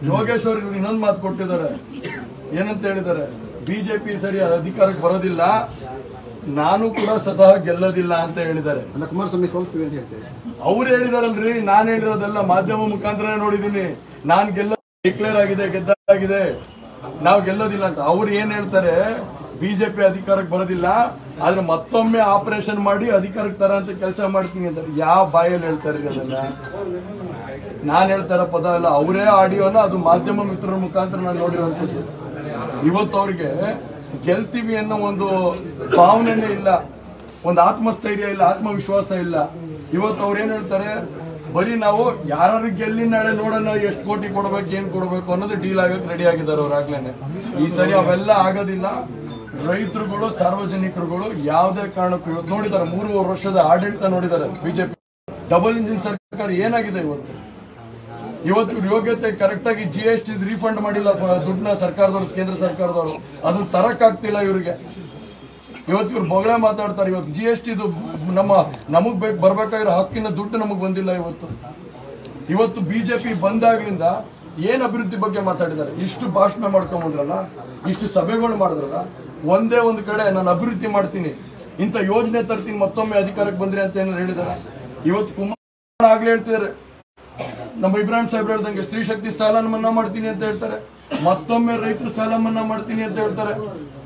ಯೋಗೇಶ್ ಅವರು ಇನ್ನೊಂದು ಮಾತು ಕೊಟ್ಟಿದ್ದಾರೆ. ಏನಂತ ಹೇಳಿದ್ದಾರೆ? ಬಿಜೆಪಿ ಸರಿ ಅಧಿಕಾರಕ್ಕೆ ಬರೋದಿಲ್ಲ, ನಾನು ಕೂಡ ಸ್ವತಃ ಗೆಲ್ಲೋದಿಲ್ಲ ಅಂತ ಹೇಳಿದ್ದಾರೆ. ಕುಮಾರಸ್ವಾಮಿ ಸೋಲಿಸ್ತೀವಿ ಅಂತ ಹೇಳ್ತಾರೆ. ಅವ್ರು ಹೇಳಿದಾರಲ್ರಿ, ನಾನು ಹೇಳಿರೋದೆಲ್ಲ ಮಾಧ್ಯಮ ಮುಖಾಂತರ ನೋಡಿದೀನಿ. ನಾನ್ ಡಿಕ್ಲೇರ್ ಆಗಿದೆ, ಗೆದ್ದಾಗಿದೆ, ನಾವು ಗೆಲ್ಲೋದಿಲ್ಲ ಅಂತ. ಅವ್ರು ಏನ್ ಹೇಳ್ತಾರೆ? ಬಿಜೆಪಿ ಅಧಿಕಾರಕ್ಕೆ ಬರೋದಿಲ್ಲ, ಆದ್ರೆ ಮತ್ತೊಮ್ಮೆ ಆಪರೇಷನ್ ಮಾಡಿ ಅಧಿಕಾರಕ್ಕೆ ತರ ಅಂತ ಕೆಲಸ ಮಾಡ್ತೀನಿ ಅಂತ ಯಾವ ಬಾಯಲ್ಲಿ ಹೇಳ್ತಾರೆ ಅದನ್ನ? ನಾನ್ ಹೇಳ್ತಾರ ಪದ ಅಲ್ಲ, ಅವರೇ ಆಡಿಯೋನ ಅದು ಮಾಧ್ಯಮ ಮಿತ್ರರ ಮುಖಾಂತರ ನಾನು ನೋಡಿರುವಂತದ್ದು. ಇವತ್ತು ಅವ್ರಿಗೆ ಗೆಲ್ತೀವಿ ಅನ್ನೋ ಒಂದು ಭಾವನೆನೇ ಇಲ್ಲ, ಒಂದು ಆತ್ಮಸ್ಥೈರ್ಯ ಇಲ್ಲ, ಆತ್ಮವಿಶ್ವಾಸ ಇಲ್ಲ. ಇವತ್ತು ಅವ್ರು ಏನ್ ಹೇಳ್ತಾರೆ? ಬರೀ ನಾವು ಯಾರು ಗೆಲ್ಲಿ ನಾಳೆ ನೋಡೋಣ ಎಷ್ಟು ಕೋಟಿ ಕೊಡ್ಬೇಕು, ಏನ್ ಕೊಡ್ಬೇಕು ಅನ್ನೋದು ಡೀಲ್ ಆಗಕ್ಕೆ ರೆಡಿ ಆಗಿದ್ದಾರೆ ಅವ್ರಾಗ್ಲೇನೆ. ಈ ಸರಿ ಅವೆಲ್ಲ ಆಗೋದಿಲ್ಲ. ರೈತರುಗಳು, ಸಾರ್ವಜನಿಕರುಗಳು ಯಾವುದೇ ಕಾರಣಕ್ಕೂ ಇವತ್ತು ನೋಡಿದ್ದಾರೆ, 3 ವರ್ಷದ ಆಡಳಿತ ನೋಡಿದ್ದಾರೆ ಬಿಜೆಪಿ. ಡಬಲ್ ಇಂಜಿನ್ ಸರ್ಕಾರ ಏನಾಗಿದೆ ಇವತ್ತು? ಇವತ್ತು ಯೋಗ್ಯತೆ ಕರೆಕ್ಟ್ ಆಗಿ GST ರೀಫಂಡ್ ಮಾಡಿಲ್ಲ ದುಡ್ಡನ್ನ ಸರ್ಕಾರದವರು, ಕೇಂದ್ರ ಸರ್ಕಾರದವರು. ಅದು ತರಕ್ಕಾಗ್ತಿಲ್ಲ ಇವ್ರಿಗೆ. ಇವತ್ತು ಇವ್ರು ಬೊಗಳೆ ಮಾತಾಡ್ತಾರೆ. ಇವತ್ತು GST ನಮಗ್ ಬರ್ಬೇಕಾಗಿರೋ ಹಕ್ಕಿನ ದುಡ್ಡು ನಮಗ್ ಬಂದಿಲ್ಲ. ಇವತ್ತು ಬಿಜೆಪಿ ಬಂದಾಗ್ಲಿಂದ ಏನ್ ಅಭಿವೃದ್ಧಿ ಬಗ್ಗೆ ಮಾತಾಡಿದ್ದಾರೆ? ಇಷ್ಟು ಭಾಷಣ ಮಾಡ್ಕೊಂಡ್ರಲ್ಲ, ಇಷ್ಟು ಸಭೆಗಳು ಮಾಡಿದ್ರಲ್ಲ, ಒಂದೇ ಒಂದು ಕಡೆ ನಾನು ಅಭಿವೃದ್ಧಿ ಮಾಡ್ತೀನಿ, ಇಂಥ ಯೋಜನೆ ತರ್ತೀನಿ, ಮತ್ತೊಮ್ಮೆ ಅಧಿಕಾರಕ್ಕೆ ಬಂದ್ರಿ ಅಂತ ಏನಾರು ಹೇಳಿದಾರೆ? ಇವತ್ತು ಕುಮಾರ್ ಆಗ್ಲೇ ಹೇಳ್ತಿದ್ದಾರೆ, ನಮ್ಮ ಇಬ್ರಾಹಿಂ ಸಾಹೇಬ್ ಹೇಳ್ದಂಗೆ ಸ್ತ್ರೀ ಶಕ್ತಿ ಸಾಲ ಮನ್ನಾ ಮಾಡ್ತೀನಿ ಅಂತ ಹೇಳ್ತಾರೆ, ಮತ್ತೊಮ್ಮೆ ರೈತರ ಸಾಲ ಮನ್ನಾ ಮಾಡ್ತೀನಿ ಅಂತ ಹೇಳ್ತಾರೆ.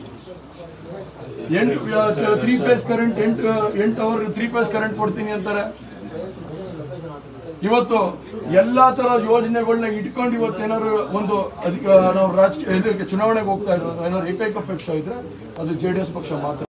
3 phase current 8 hour 3 phase current ಕೊಡ್ತೀನಿ ಅಂತಾರೆ. ಇವತ್ತು ಎಲ್ಲಾ ತರ ಯೋಜನೆಗಳನ್ನ ಇಟ್ಕೊಂಡು ಇವತ್ತು ಏನಾದ್ರು ಒಂದು ನಾವು ರಾಜಕೀಯ ಚುನಾವಣೆಗೆ ಹೋಗ್ತಾ ಇರೋದು ಏನಾದ್ರು ಏಕೈಕ ಪಕ್ಷ ಇದ್ರೆ ಅದು JDS ಪಕ್ಷ ಮಾತ್ರ.